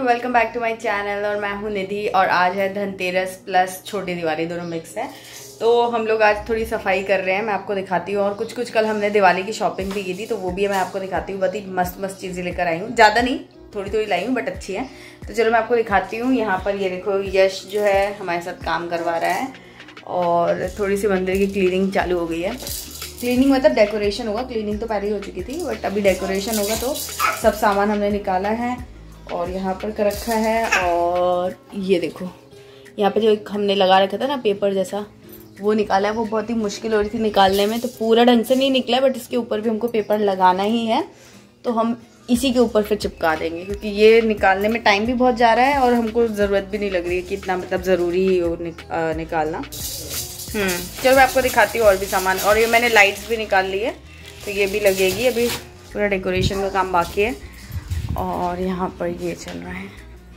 Welcome back to my channel. और मैं हूं निधि और आज है धनतेरस प्लस छोटी दिवाली, दोनों मिक्स है। तो हम लोग आज थोड़ी सफाई कर रहे हैं, मैं आपको दिखाती हूँ। और कुछ कल हमने दिवाली की शॉपिंग भी की थी, तो वो भी मैं आपको दिखाती हूँ। बहुत ही मस्त चीज़ें लेकर आई हूँ, ज़्यादा नहीं, थोड़ी लाई हूँ बट अच्छी है। तो चलो मैं आपको दिखाती हूँ। यहाँ पर ये देखो, यश जो है हमारे साथ काम करवा रहा है और थोड़ी सी मंदिर की क्लीनिंग चालू हो गई है। क्लीनिंग मतलब डेकोरेशन होगा, क्लीनिंग तो पहले ही हो चुकी थी बट अभी डेकोरेशन होगा। तो सब सामान हमने निकाला है और यहाँ पर कर रखा है। और ये देखो, यहाँ पे जो हमने लगा रखा था ना पेपर जैसा, वो निकाला है। वो बहुत ही मुश्किल हो रही थी निकालने में, तो पूरा ढंग से नहीं निकला है बट इसके ऊपर भी हमको पेपर लगाना ही है। तो हम इसी के ऊपर फिर चिपका देंगे, क्योंकि ये निकालने में टाइम भी बहुत जा रहा है और हमको ज़रूरत भी नहीं लग रही है कि इतना मतलब ज़रूरी ही हो निकालना। चलो मैं आपको दिखाती हूँ और भी सामान। और ये मैंने लाइट्स भी निकाल ली है, तो ये भी लगेगी। अभी पूरा डेकोरेशन का काम बाकी है। और यहाँ पर ये चल रहा है।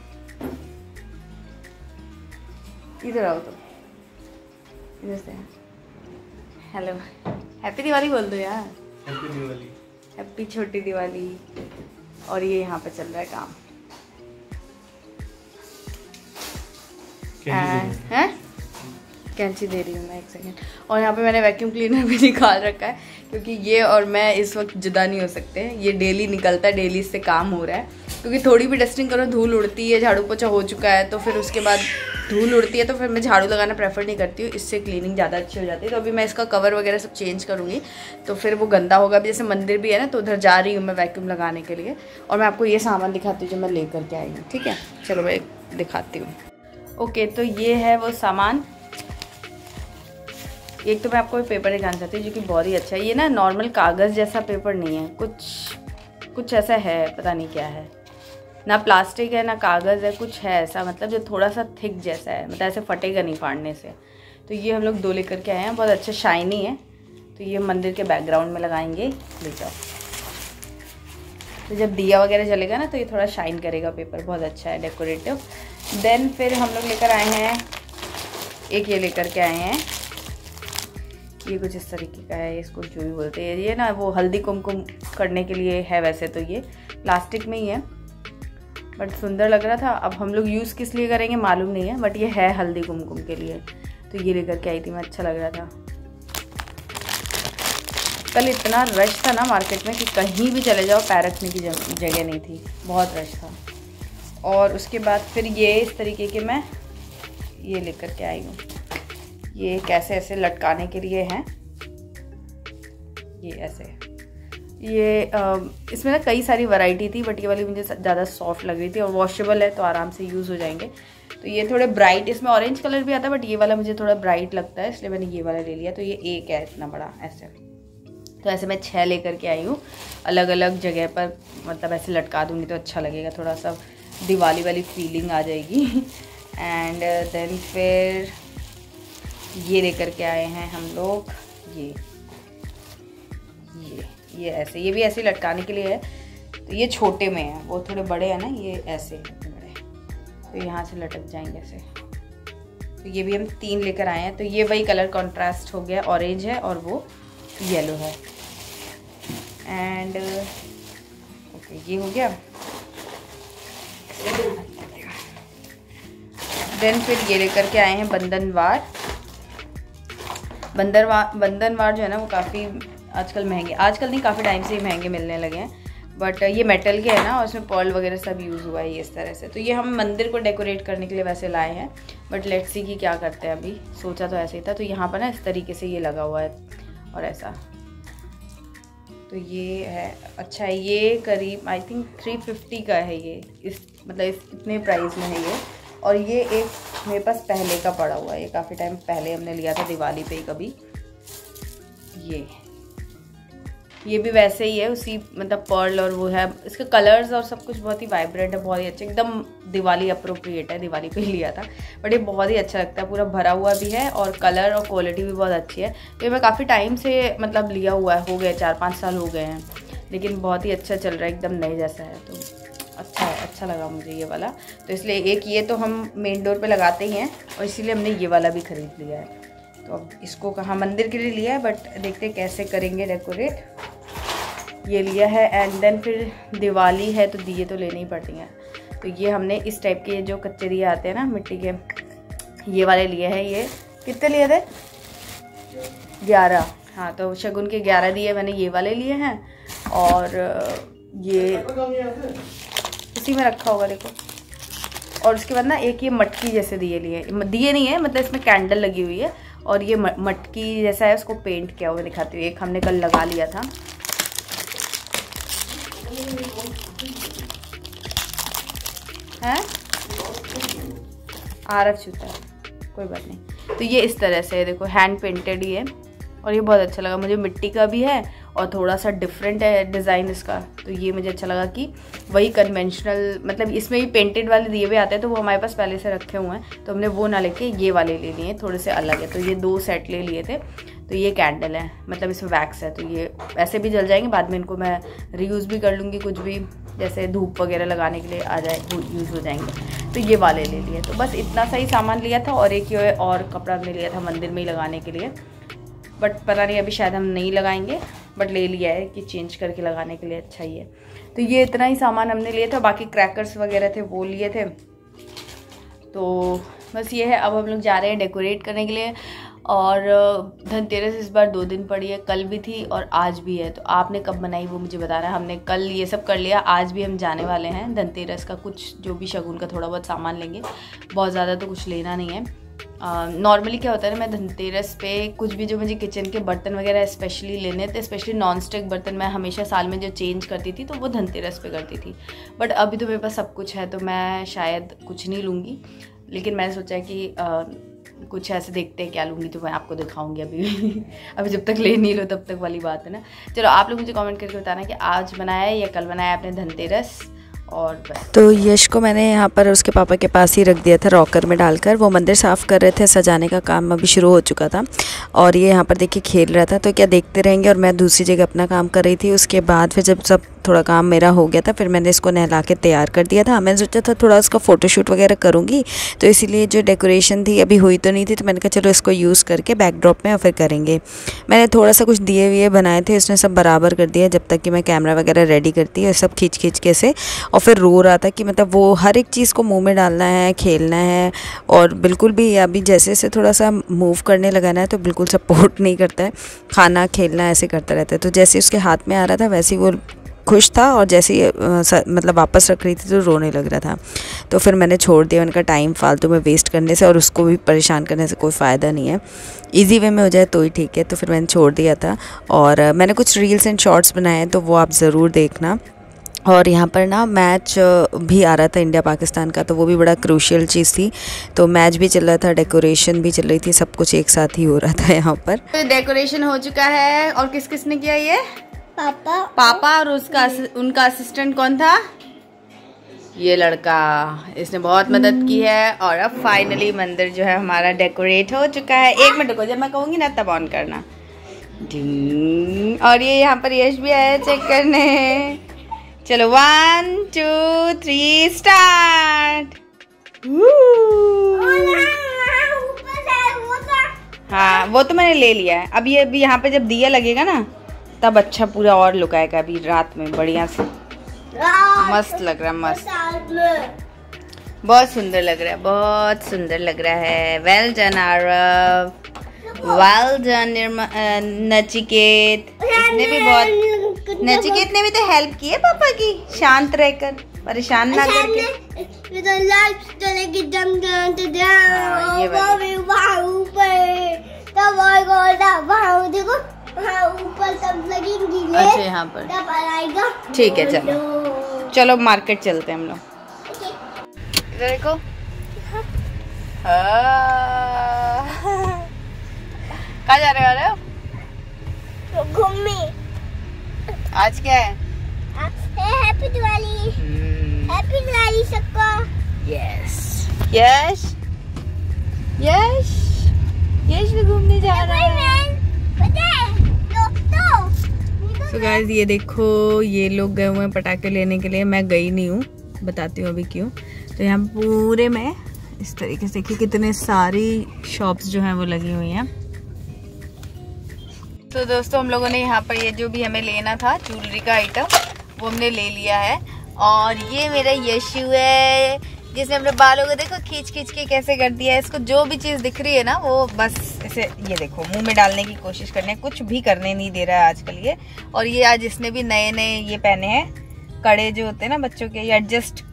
इधर आओ, तो इधर से हेलो, हैप्पी दिवाली बोल दो यार। हैप्पी दिवाली, हैप्पी छोटी दिवाली। और ये यहाँ पे चल रहा है काम। हैं कैंची दे रही हूँ मैं, एक सेकेंड। और यहाँ पे मैंने वैक्यूम क्लीनर भी निकाल रखा है, क्योंकि ये और मैं इस वक्त जुदा नहीं हो सकते हैं। ये डेली निकलता है, डेली इससे काम हो रहा है। क्योंकि थोड़ी भी डस्टिंग करो धूल उड़ती है, झाड़ू पोछा हो चुका है तो फिर उसके बाद धूल उड़ती है, तो फिर मैं झाड़ू लगाना प्रेफर नहीं करती हूँ। इससे क्लीनिंग ज़्यादा अच्छी हो जाती है। तो अभी मैं इसका कवर वगैरह सब चेंज करूँगी, तो फिर वो गंदा होगा। अभी जैसे मंदिर भी है ना, तो उधर जा रही हूँ मैं वैक्यूम लगाने के लिए। और मैं आपको ये सामान दिखाती हूँ जो मैं लेकर के आई हूँ, ठीक है। चलो मैं दिखाती हूँ। ओके, तो ये है वो सामान। एक तो मैं आपको पेपर दिखाना चाहती हूँ जो कि बहुत ही अच्छा है। ये ना नॉर्मल कागज़ जैसा पेपर नहीं है, कुछ ऐसा है, पता नहीं क्या है। ना प्लास्टिक है ना कागज़ है, कुछ है ऐसा, मतलब जो थोड़ा सा थिक जैसा है, मतलब ऐसे फटेगा नहीं फाड़ने से। तो ये हम लोग 2 लेकर के आए हैं, बहुत अच्छा शाइनी है। तो ये मंदिर के बैकग्राउंड में लगाएंगे, ले जाओ। तो जब दिया वगैरह जलेगा ना, तो ये थोड़ा शाइन करेगा पेपर, बहुत अच्छा है, डेकोरेटिव। देन फिर हम लोग लेकर आए हैं एक, ये लेकर के आए हैं। ये कुछ इस तरीके का है, इसको जो भी बोलते हैं। ये ना वो हल्दी कुमकुम करने के लिए है, वैसे तो ये प्लास्टिक में ही है बट सुंदर लग रहा था। अब हम लोग यूज़ किस लिए करेंगे मालूम नहीं है, बट ये है हल्दी कुमकुम के लिए। तो ये लेकर के आई थी मैं, अच्छा लग रहा था। कल इतना रश था ना मार्केट में कि कहीं भी चले जाओ पैर रखने की जगह नहीं थी, बहुत रश था। और उसके बाद फिर ये इस तरीके के मैं ये लेकर के आई हूँ। ये कैसे ऐसे लटकाने के लिए हैं, ये ऐसे। ये इसमें ना कई सारी वैरायटी थी बट ये वाली मुझे ज़्यादा सॉफ्ट लग रही थी और वॉशेबल है, तो आराम से यूज़ हो जाएंगे। तो ये थोड़े ब्राइट, इसमें ऑरेंज कलर भी आता है बट ये वाला मुझे थोड़ा ब्राइट लगता है, इसलिए मैंने ये वाला ले लिया। तो ये एक है इतना बड़ा ऐसे। तो ऐसे मैं 6 लेकर के आई हूँ, अलग अलग जगह पर, मतलब ऐसे लटका दूँगी तो अच्छा लगेगा, थोड़ा सा दिवाली वाली फीलिंग आ जाएगी। एंड देन फिर ये लेकर के आए हैं हम लोग, ये ऐसे, ये भी ऐसे लटकाने के लिए है। तो ये छोटे में है, वो थोड़े बड़े हैं ना, ये ऐसे बड़े, तो यहाँ से लटक जाएंगे ऐसे। तो ये भी हम 3 लेकर आए हैं। तो ये वही कलर कॉन्ट्रास्ट हो गया, ऑरेंज है और वो येलो है। एंड ओके, ये हो गया। देन फिर ये लेकर के आए हैं बंधनवार जो है ना, वो काफ़ी आजकल महंगे, आजकल नहीं काफ़ी टाइम से ही महंगे मिलने लगे हैं। बट ये मेटल के है ना, और उसमें पर्ल वगैरह सब यूज़ हुआ है इस तरह से। तो ये हम मंदिर को डेकोरेट करने के लिए वैसे लाए हैं, बट लेट्स सी कि क्या करते हैं। अभी सोचा तो ऐसे ही था। तो यहाँ पर ना इस तरीके से ये लगा हुआ है और ऐसा। तो ये है, अच्छा है। ये करीब आई थिंक 350 का है ये, इतने प्राइस में है ये। और ये एक मेरे पास पहले का पड़ा हुआ है, ये काफ़ी टाइम पहले हमने लिया था दिवाली पे ही कभी। ये भी वैसे ही है, उसी मतलब पर्ल और वो है। इसके कलर्स और सब कुछ बहुत ही वाइब्रेंट है, बहुत ही अच्छा, एकदम दिवाली अप्रोप्रिएट है। दिवाली पे ही लिया था बट ये बहुत ही अच्छा लगता है, पूरा भरा हुआ भी है और कलर और क्वालिटी भी बहुत अच्छी है। तो ये मैं काफ़ी टाइम से मतलब लिया हुआ है, हो गए 4-5 साल हो गए हैं, लेकिन बहुत ही अच्छा चल रहा है, एकदम नए जैसा है। तो अच्छा है, अच्छा लगा मुझे ये वाला। तो इसलिए एक ये तो हम मेन डोर पे लगाते ही हैं और इसीलिए हमने ये वाला भी ख़रीद लिया है। तो अब इसको कहाँ मंदिर के लिए लिया है, बट देखते कैसे करेंगे डेकोरेट। ये लिया है। एंड देन फिर दिवाली है तो दिए तो लेने ही पड़ती हैं। तो ये हमने इस टाइप के जो कच्चे दिए आते हैं ना मिट्टी के, ये वाले लिए हैं। ये कितने लिए थे? 11। हाँ, तो शगुन के 11 दिए मैंने, ये वाले लिए हैं। और ये इसी में रखा होगा देखो। और उसके बाद ना एक ये मटकी जैसे दिए नहीं है, मतलब इसमें कैंडल लगी हुई है और ये मटकी जैसा है, उसको पेंट किया हुआ दिखाती हूँ। एक हमने कल लगा लिया था। हैं? आरफ छूता है, कोई बात नहीं। तो ये इस तरह से है, देखो हैंड पेंटेड ही है और ये बहुत अच्छा लगा मुझे। मिट्टी का भी है और थोड़ा सा डिफरेंट है डिज़ाइन इसका, तो ये मुझे अच्छा लगा कि वही कन्वेंशनल, मतलब इसमें भी पेंटेड वाले दिए हुए आते हैं, तो वो हमारे पास पहले से रखे हुए हैं, तो हमने वो ना लेके ये वाले ले लिए, थोड़े से अलग है। तो ये 2 सेट ले लिए थे। तो ये कैंडल है, मतलब इसमें वैक्स है, तो ये ऐसे भी जल जाएंगे, बाद में इनको मैं रीयूज़ भी कर लूँगी, कुछ भी जैसे धूप वगैरह लगाने के लिए आ जाए, वो यूज़ हो जाएंगे। तो ये वाले ले लिए। तो बस इतना सा ही सामान लिया था और एक ये और कपड़ा हमने लिया था मंदिर में ही लगाने के लिए, बट पता नहीं अभी शायद हम नहीं लगाएंगे, बट ले लिया है कि चेंज करके लगाने के लिए अच्छा ही है। तो ये इतना ही सामान हमने लिए था, बाकी क्रैकर्स वगैरह थे वो लिए थे। तो बस ये है, अब हम लोग जा रहे हैं डेकोरेट करने के लिए। और धनतेरस इस बार 2 दिन पड़ी है, कल भी थी और आज भी है। तो आपने कब बनाई वो मुझे बता रहा है। हमने कल ये सब कर लिया, आज भी हम जाने वाले हैं धनतेरस का कुछ जो भी शगुन का थोड़ा बहुत सामान लेंगे, बहुत ज़्यादा तो कुछ लेना नहीं है। नॉर्मली क्या होता है ना, मैं धनतेरस पे कुछ भी जो मुझे किचन के बर्तन वगैरह स्पेशली लेने थे, स्पेशली नॉन स्टिक बर्तन मैं हमेशा साल में जो चेंज करती थी तो वो धनतेरस पे करती थी। बट अभी तो मेरे पास सब कुछ है, तो मैं शायद कुछ नहीं लूँगी, लेकिन मैंने सोचा कि कुछ ऐसे देखते हैं क्या लूँगी, तो मैं आपको दिखाऊंगी अभी अभी जब तक ले नहीं लो तब तक वाली बात है ना। चलो आप लोग मुझे कमेंट करके बताना कि आज बनाया है या कल बनाया है आपने धनतेरस। और बस तो यश को मैंने यहाँ पर उसके पापा के पास ही रख दिया था रॉकर में डालकर। वो मंदिर साफ़ कर रहे थे, सजाने का काम अभी शुरू हो चुका था और ये यहाँ पर देखिए खेल रहा था। तो क्या देखते रहेंगे, और मैं दूसरी जगह अपना काम कर रही थी। उसके बाद फिर जब सब थोड़ा काम मेरा हो गया था, फिर मैंने इसको नहला के तैयार कर दिया था। मैंने सोचा था थोड़ा उसका फ़ोटोशूट वगैरह करूँगी, तो इसीलिए जो डेकोरेशन थी अभी हुई तो नहीं थी, तो मैंने कहा चलो इसको यूज़ करके बैकड्रॉप में और फिर करेंगे। मैंने थोड़ा सा कुछ दिए हुए बनाए थे, उसने सब बराबर कर दिया जब तक कि मैं कैमरा वगैरह रेडी करती है, सब खींच खींच के से। और फिर रो रहा था कि मतलब वो हर एक चीज़ को मुँह में डालना है, खेलना है, और बिल्कुल भी अभी जैसे से थोड़ा सा मूव करने लगा ना, तो बिल्कुल सपोर्ट नहीं करता है, खाना खेलना ऐसे करता रहता है। तो जैसे उसके हाथ में आ रहा था वैसे ही वो खुश था, और जैसे ही मतलब वापस रख रही थी तो रोने लग रहा था। तो फिर मैंने छोड़ दिया, उनका टाइम फालतू में वेस्ट करने से और उसको भी परेशान करने से कोई फ़ायदा नहीं है, इजी वे में हो जाए तो ही ठीक है। तो फिर मैंने छोड़ दिया था। और मैंने कुछ रील्स एंड शॉर्ट्स बनाए हैं, तो वो आप ज़रूर देखना। और यहाँ पर ना मैच भी आ रहा था इंडिया पाकिस्तान का, तो वो भी बड़ा क्रूशियल चीज़ थी। तो मैच भी चल रहा था, डेकोरेशन भी चल रही थी, सब कुछ एक साथ ही हो रहा था यहाँ पर। तो डेकोरेशन हो चुका है। और किस किसने किया ये? पापा और उसका उनका असिस्टेंट कौन था? ये लड़का, इसने बहुत मदद की है। और अब फाइनली मंदिर जो है हमारा डेकोरेट हो चुका है। 1 मिनट रुको, जब मैं कहूँगी ना तब ऑन करना। और ये यहाँ पर यश भी आया चेक करने। चलो 1 2 3 स्टार्ट। हाँ वो तो मैंने ले लिया है। अब ये अभी यहाँ पे जब दिया लगेगा ना तब अच्छा पूरा और लुक आएगा। अभी रात में बढ़िया से मस्त लग रहा है, मस्त, बहुत सुंदर लग रहा है, बहुत सुंदर लग रहा है। Well done Aarav, well done Nachiket. इसने भी बहुत, नचिकेत ने भी तो हेल्प की है पापा की, शांत रहकर, परेशान ना करके। ऊपर तब लगेंगी। अच्छा यहाँ पर तब आएगा। ठीक है, चलो चलो मार्केट चलते हैं हम लोग। इधर देखो, कहाँ जा रहे हो? घूमने। आज क्या है? हैप्पी दिवाली। हैप्पी दिवाली सबको। यस यश यश यश भी घूमने जा रहा है। तो गाइस ये देखो, ये लोग गए हुए हैं पटाखे लेने के लिए, मैं गई नहीं हूँ, बताती हूँ अभी क्यों। तो यहाँ पूरे में इस तरीके से देखिए कितने सारी शॉप्स जो हैं वो लगी हुई हैं। तो दोस्तों हम लोगों ने यहाँ पर ये जो भी हमें लेना था ज्वेलरी का आइटम वो हमने ले लिया है। और ये मेरा यशु है जिसने अपने बालों को देखो खींच खींच के कैसे कर दिया है। इसको जो भी चीज दिख रही है ना वो बस ऐसे ये देखो मुंह में डालने की कोशिश करने है, कुछ भी करने नहीं दे रहा है आजकल ये। और ये आज इसने भी नए नए ये पहने हैं कड़े जो होते हैं ना बच्चों के, ये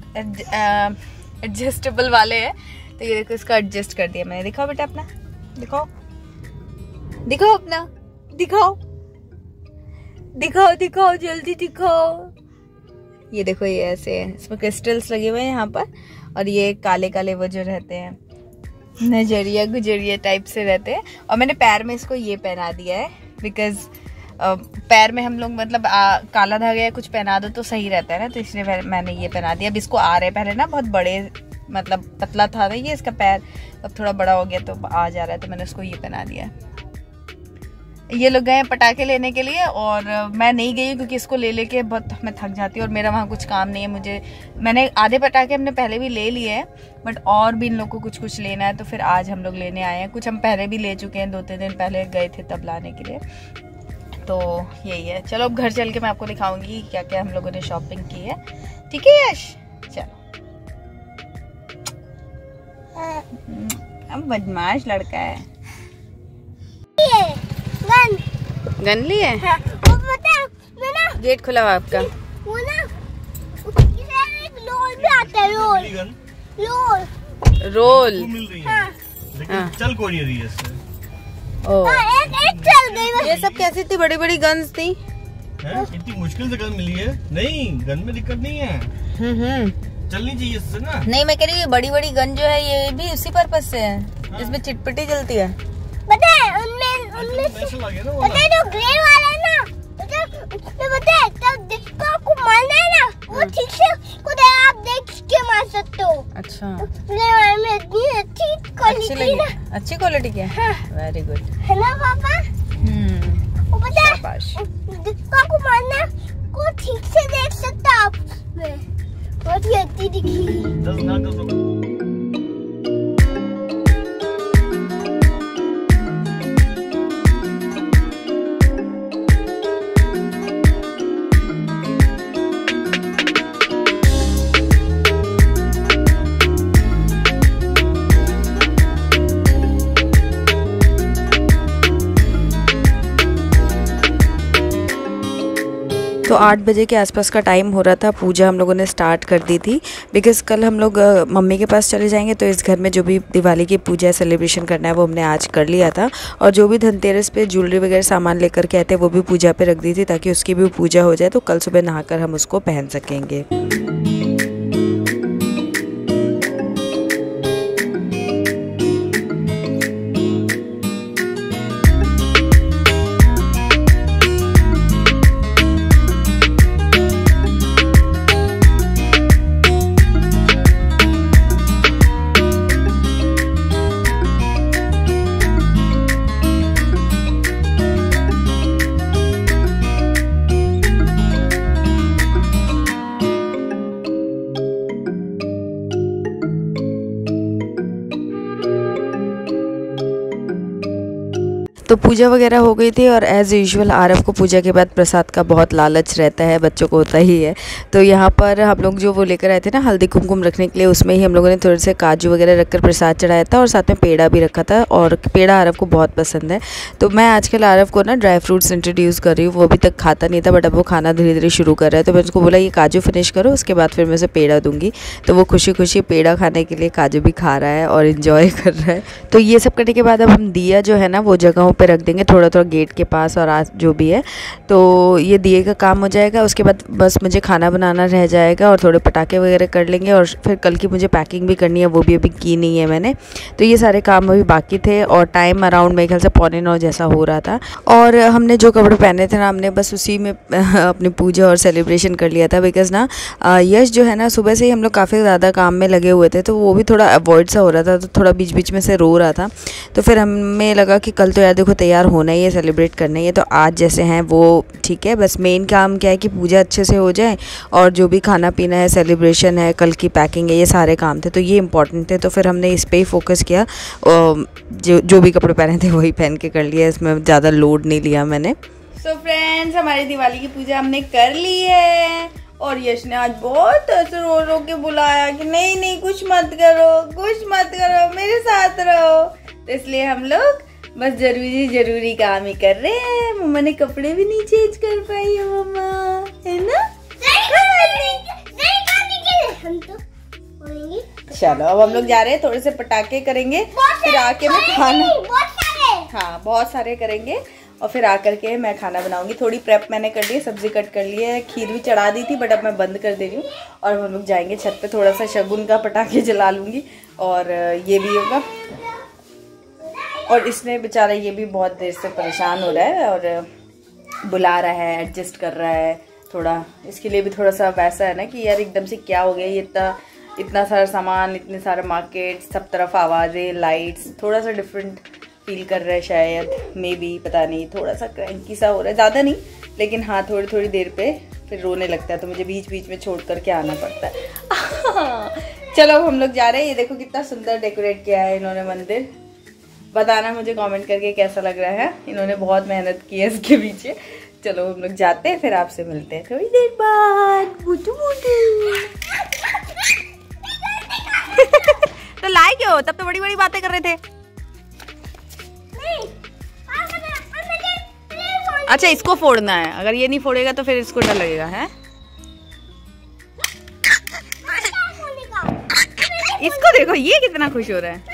एडजस्टेबल वाले हैं। तो ये देखो इसका एडजस्ट कर दिया मैंने। दिखाओ बेटा अपना, दिखाओ दिखाओ अपना, दिखाओ दिखाओ दिखाओ जल्दी दिखाओ। ये देखो ये ऐसे है, इसमें क्रिस्टल्स लगे हुए हैं यहाँ पर। और ये काले काले वो जो रहते हैं नजरिया गुजरिया टाइप से रहते हैं। और मैंने पैर में इसको ये पहना दिया है बिकॉज पैर में हम लोग मतलब काला धागा या कुछ पहना दो तो सही रहता है ना, तो इसलिए मैंने ये पहना दिया। अब इसको आ रहे पहले ना बहुत बड़े मतलब पतला था ना ये इसका पैर, अब थोड़ा बड़ा हो गया तो आ जा रहा है, तो मैंने उसको ये पहना दिया है। ये लोग गए पटाखे लेने के लिए और मैं नहीं गई क्योंकि इसको ले लेके बहुत मैं थक जाती हूँ और मेरा वहाँ कुछ काम नहीं है। मैंने आधे पटाखे हमने पहले भी ले लिए हैं बट और भी इन लोग को कुछ कुछ लेना है, तो फिर आज हम लोग लेने आए हैं। कुछ हम पहले भी ले चुके हैं, 2-3 दिन पहले गए थे तब लाने के लिए। तो यही है। चलो अब घर चल के मैं आपको दिखाऊंगी क्या क्या हम लोगों ने शॉपिंग की है। ठीक है यश, चलो। अब बदमाश लड़का है। गन लिए? हाँ, वो पता है, मैं ना गेट खुला हुआ आपका? वो ना एक रोल भी आता है, रोल मिल रही है हाँ। लेकिन चल कोई नहीं रही है इससे। हाँ, एक चल गई। ये सब कैसी थी? बड़ी बड़ी गन्स थी? इतनी मुश्किल से गन मिली है। नहीं गन में दिक्कत नहीं है, चलनी चाहिए इससे ना। नहीं मैं कह रही हूँ बड़ी बड़ी गन जो है ये भी उसी पर्पज से है, इसमें चिटपिटी जलती है। पता है उनमें पता है जो ग्रे वाला है ना, पता है तब जिसको आपको मारना है ना वो ठीक से खुद आप देख के मार सकते हो। अच्छा, ग्रे वाले में इतनी अच्छी क्वालिटी ना, अच्छी क्वालिटी की है। वेरी गुड है ना पापा? वो पता है जिसको आपको मारना को ठीक से देख सकते आप उसमें, बहुत ही अच्छी दिखी। तो 8 बजे के आसपास का टाइम हो रहा था। पूजा हम लोगों ने स्टार्ट कर दी थी बिकॉज़ कल हम लोग मम्मी के पास चले जाएंगे, तो इस घर में जो भी दिवाली की पूजा सेलिब्रेशन करना है वो हमने आज कर लिया था। और जो भी धनतेरस पे ज्वेलरी वगैरह सामान लेकर के आए थे वो भी पूजा पे रख दी थी ताकि उसकी भी पूजा हो जाए, तो कल सुबह नहाकर हम उसको पहन सकेंगे। तो पूजा वगैरह हो गई थी और एज़ यूजुअल आरव को पूजा के बाद प्रसाद का बहुत लालच रहता है, बच्चों को होता ही है। तो यहाँ पर हम लोग जो वो लेकर आए थे ना हल्दी कुमकुम रखने के लिए, उसमें ही हम लोगों ने थोड़े से काजू वगैरह रखकर प्रसाद चढ़ाया था और साथ में पेड़ा भी रखा था। और पेड़ा आरव को बहुत पसंद है, तो मैं आजकल आरव को ना ड्राई फ्रूट्स इंट्रोड्यूस कर रही हूँ। वो अभी तक खाता नहीं था बट अब वो खाना धीरे धीरे शुरू कर रहा है, तो मैं उसको बोला ये काजू फिनिश करो, उसके बाद फिर मैं उसे पेड़ा दूँगी। तो वो खुशी खुशी पेड़ा खाने के लिए काजू भी खा रहा है और इन्जॉय कर रहा है। तो ये सब करने के बाद अब हम दिया जो है ना वो जगहों पर रख देंगे, थोड़ा गेट के पास और आज जो भी है। तो ये दिए का काम हो जाएगा, उसके बाद बस मुझे खाना बनाना रह जाएगा और थोड़े पटाखे वगैरह कर लेंगे। और फिर कल की मुझे पैकिंग भी करनी है, वो भी अभी की नहीं है मैंने। तो ये सारे काम अभी बाकी थे और टाइम अराउंड मेरे ख्याल से 8:45 जैसा हो रहा था। और हमने जो कपड़े पहने थे ना हमने बस उसी में अपनी पूजा और सेलिब्रेशन कर लिया था। बिकॉज़ ना यश जो है ना सुबह से ही हम लोग काफ़ी ज़्यादा काम में लगे हुए थे, तो वो भी थोड़ा अवॉइड सा हो रहा था, तो थोड़ा बीच बीच में से रो रहा था। तो फिर हमें लगा कि कल तो यार देखो तैयार होना ही है, सेलिब्रेट करना ही है, तो आज जैसे हैं वो ठीक है। बस मेन काम क्या है कि पूजा अच्छे से हो जाए और जो भी खाना पीना है, सेलिब्रेशन है, कल की पैकिंग है, ये सारे काम थे, तो ये इंपॉर्टेंट थे। तो फिर हमने इस पे ही फोकस किया, जो भी कपड़े पहने थे वही पहन के कर लिया, इसमें ज़्यादा लोड नहीं लिया मैंने। सो फ्रेंड्स, हमारी दिवाली की पूजा हमने कर ली है और यश ने आज बहुत ऐसे रो रो के बुलाया कि नहीं नहीं कुछ मत करो मेरे साथ रहो। तो इसलिए हम लोग बस जरूरी काम ही कर रहे हैं। मम्मा ने कपड़े भी नहीं चेंज कर पाई है मम्मा, है ना? चलो अब हम लोग जा रहे हैं, थोड़े से पटाखे करेंगे, फिर आके मैं खाना, हाँ बहुत सारे करेंगे और फिर आकर के मैं खाना बनाऊंगी। थोड़ी प्रेप मैंने कर ली है, सब्जी कट कर ली है, खीर भी चढ़ा दी थी बट अब मैं बंद कर दे रही हूँ। और हम लोग जाएंगे छत पे, थोड़ा सा शगुन का पटाखे जला लूँगी और ये भी होगा। और इसने बेचारा ये भी बहुत देर से परेशान हो रहा है और बुला रहा है, एडजस्ट कर रहा है थोड़ा। इसके लिए भी थोड़ा सा वैसा है ना कि यार एकदम से क्या हो गया, ये इतना सारा सामान, इतने सारे मार्केट, सब तरफ आवाज़ें, लाइट्स, थोड़ा सा डिफरेंट फील कर रहा है शायद, मे बी, पता नहीं, थोड़ा सा क्रैंकी सा हो रहा है, ज़्यादा नहीं लेकिन हाँ थोड़ी देर पे फिर रोने लगता है, तो मुझे बीच बीच में छोड़ करके आना पड़ता है। चलो अब हम लोग जा रहे हैं। ये देखो कितना सुंदर डेकोरेट किया है इन्होंने मंदिर। बताना मुझे कमेंट करके कैसा लग रहा है, इन्होंने बहुत मेहनत की है इसके पीछे। चलो हम लोग जाते हैं, फिर आपसे मिलते हैं थोड़ी देर बाद। तो लाए क्यों? तब तो बड़ी बड़ी बातें कर रहे थे। अच्छा इसको फोड़ना है, अगर ये नहीं फोड़ेगा तो फिर इसको डर लगेगा है। इसको देखो ये कितना खुश हो रहा है।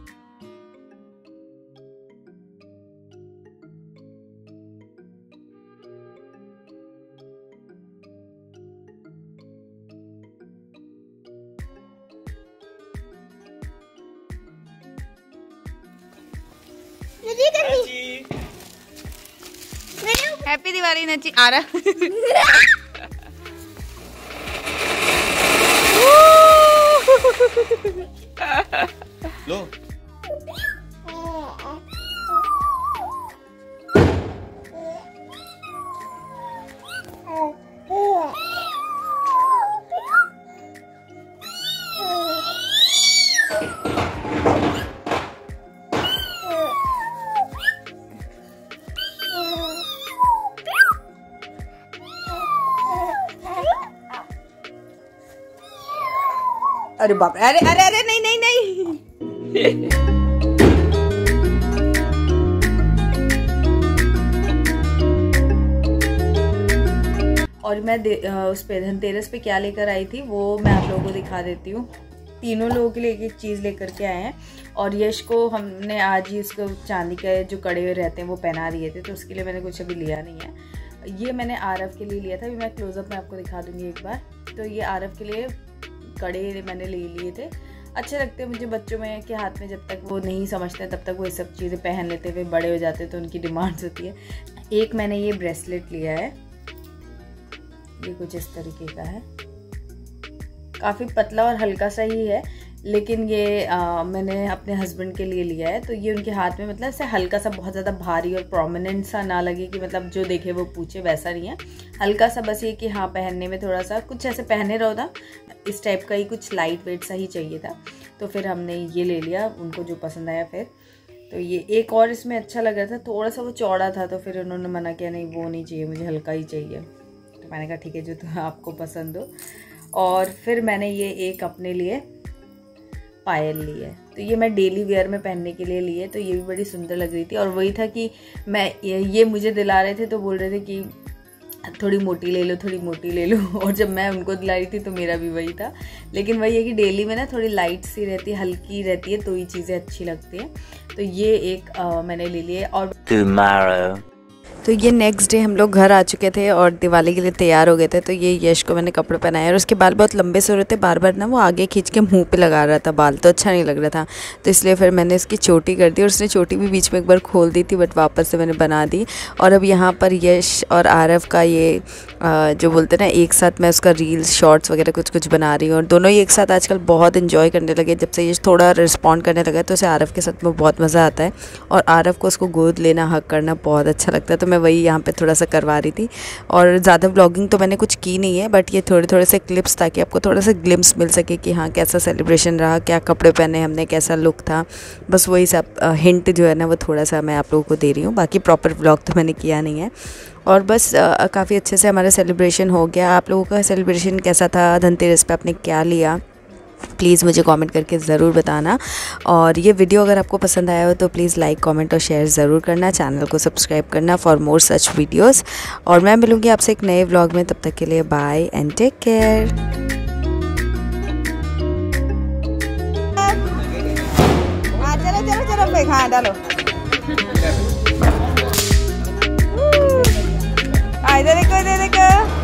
हैप्पी दिवाली नची आ रहा। लो अरे बाप रे, अरे अरे अरे नहीं नहीं नहीं। और मैं उस पे धनतेरस पे क्या लेकर आई थी वो मैं आप लोगों को दिखा देती हूँ। तीनों लोगों के लिए एक एक चीज़ लेकर के आए हैं और यश को हमने आज ही उसको चांदी के जो कड़े हुए रहते हैं वो पहना दिए थे, तो उसके लिए मैंने कुछ अभी लिया नहीं है। ये मैंने आरव के लिए लिया था, अभी मैं क्लोजअप में आपको दिखा दूंगी एक बार। तो ये आरव के लिए कड़े मैंने ले लिए थे, अच्छे लगते हैं मुझे बच्चों में के हाथ में। जब तक वो नहीं समझते तब तक वो ये सब चीज़ें पहन लेते हुए बड़े हो जाते तो उनकी डिमांड्स होती है। एक मैंने ये ब्रेसलेट लिया है, ये कुछ इस तरीके का है, काफ़ी पतला और हल्का सा ही है, लेकिन ये मैंने अपने हस्बैंड के लिए लिया है। तो ये उनके हाथ में मतलब ऐसे हल्का सा, बहुत ज़्यादा भारी और प्रोमिनेंट सा ना लगे कि मतलब जो देखे वो पूछे, वैसा नहीं है। हल्का सा बस ये कि हाँ पहनने में थोड़ा सा कुछ ऐसे पहने रहो था, इस टाइप का ही कुछ लाइट वेट सा ही चाहिए था, तो फिर हमने ये ले लिया, उनको जो पसंद आया। फिर तो ये एक और इसमें अच्छा लग रहा था, थोड़ा सा वो चौड़ा था, तो फिर उन्होंने मना किया नहीं वो नहीं चाहिए, मुझे हल्का ही चाहिए। तो मैंने कहा ठीक है जो तो आपको पसंद हो। और फिर मैंने ये एक अपने लिए पायल ली है, तो ये मैं डेली वेयर में पहनने के लिए ली है, तो ये भी बड़ी सुंदर लग रही थी। और वही था कि मैं ये मुझे दिला रहे थे तो बोल रहे थे कि थोड़ी मोटी ले लो, थोड़ी मोटी ले लो, और जब मैं उनको दिला रही थी तो मेरा भी वही था। लेकिन वही है कि डेली में ना थोड़ी लाइट सी रहती है, हल्की रहती है, तो ये चीज़ें अच्छी लगती हैं। तो ये एक मैंने ले ली है। और तो ये नेक्स्ट डे हम लोग घर आ चुके थे और दिवाली के लिए तैयार हो गए थे। तो ये यश को मैंने कपड़े पहनाए और उसके बाल बहुत लंबे से हो रहे थे, बार बार ना वो आगे खींच के मुंह पे लगा रहा था बाल, तो अच्छा नहीं लग रहा था। तो इसलिए फिर मैंने इसकी चोटी कर दी और उसने चोटी भी बीच में एक बार खोल दी थी, बट वापस से मैंने बना दी। और अब यहाँ पर यश और आरव का ये जो बोलते ना एक साथ मैं उसका रील्स शॉर्ट्स वगैरह कुछ बना रही हूँ, और दोनों ही एक साथ आजकल बहुत इन्जॉय करने लगे। जब से यश थोड़ा रिस्पॉन्ड करने लगा तो उसे आरव के साथ में बहुत मज़ा आता है, और आरव को उसको गोद लेना, हक करना बहुत अच्छा लगता है। तो मैं वही यहाँ पे थोड़ा सा करवा रही थी। और ज़्यादा व्लॉगिंग तो मैंने कुछ की नहीं है, बट ये थोड़े से क्लिप्स ताकि आपको थोड़ा सा ग्लिम्स मिल सके कि हाँ कैसा सेलिब्रेशन रहा, क्या कपड़े पहने हमने, कैसा लुक था। बस वही सब हिंट जो है ना वो थोड़ा सा मैं आप लोगों को दे रही हूँ, बाकी प्रॉपर व्लॉग तो मैंने किया नहीं है। और बस काफ़ी अच्छे से हमारा सेलिब्रेशन हो गया। आप लोगों का सेलिब्रेशन कैसा था, धनतेरस पे आपने क्या लिया, प्लीज़ मुझे कमेंट करके ज़रूर बताना। और ये वीडियो अगर आपको पसंद आया हो तो प्लीज़ लाइक, कमेंट और शेयर ज़रूर करना। चैनल को सब्सक्राइब करना फॉर मोर सच वीडियोस। और मैं मिलूँगी आपसे एक नए व्लॉग में, तब तक के लिए बाय एंड टेक केयर। चलो पे खा डालो। इधर देखो, इधर देखो।